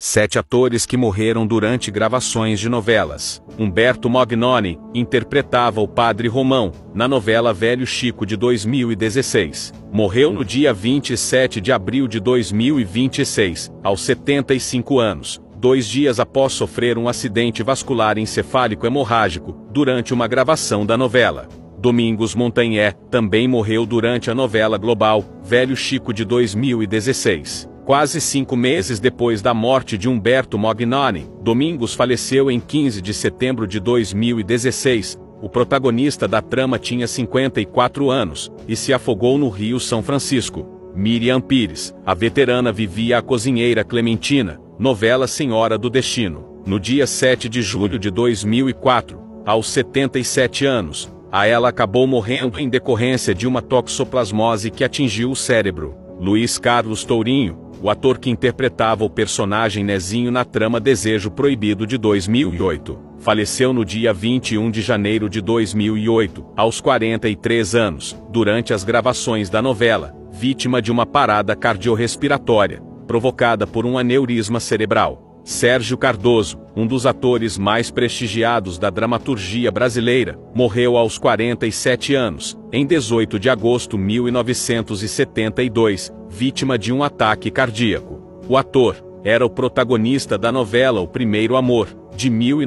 7 atores que morreram durante gravações de novelas. Humberto Mognoni interpretava o Padre Romão, na novela Velho Chico de 2016. Morreu no dia 27 de abril de 2026, aos 75 anos, 2 dias após sofrer um acidente vascular encefálico hemorrágico, durante uma gravação da novela. Domingos Montanhé também morreu durante a novela global Velho Chico de 2016. Quase 5 meses depois da morte de Humberto Mognoni, Domingos faleceu em 15 de setembro de 2016. O protagonista da trama tinha 54 anos, e se afogou no Rio São Francisco. Miriam Pires, a veterana, vivia a cozinheira Clementina, novela Senhora do Destino. No dia 7 de julho de 2004, aos 77 anos, ela acabou morrendo em decorrência de uma toxoplasmose que atingiu o cérebro. Luiz Carlos Tourinho, o ator que interpretava o personagem Nezinho na trama Desejo Proibido de 2008, faleceu no dia 21 de janeiro de 2008, aos 43 anos, durante as gravações da novela, vítima de uma parada cardiorrespiratória, provocada por um aneurisma cerebral. Sérgio Cardoso, um dos atores mais prestigiados da dramaturgia brasileira, morreu aos 47 anos, em 18 de agosto de 1972, vítima de um ataque cardíaco. O ator era o protagonista da novela O Primeiro Amor, de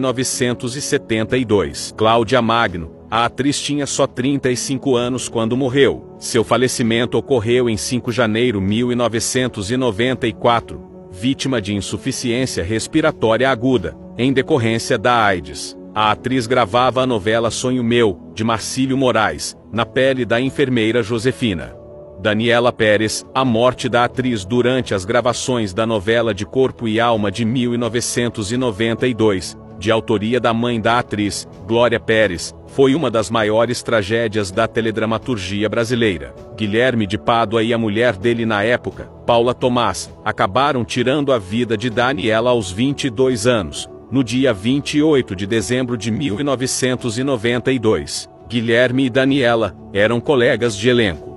1972. Cláudia Magno, a atriz, tinha só 35 anos quando morreu. Seu falecimento ocorreu em 5 de janeiro de 1994. Vítima de insuficiência respiratória aguda, em decorrência da AIDS. A atriz gravava a novela Sonho Meu, de Marcílio Moraes, na pele da enfermeira Josefina. Daniela Pérez, a morte da atriz durante as gravações da novela De Corpo e Alma de 1992, de autoria da mãe da atriz, Glória Pérez, foi uma das maiores tragédias da teledramaturgia brasileira. Guilherme de Pádua e a mulher dele na época, Paula Tomás, acabaram tirando a vida de Daniela aos 22 anos, no dia 28 de dezembro de 1992. Guilherme e Daniela eram colegas de elenco.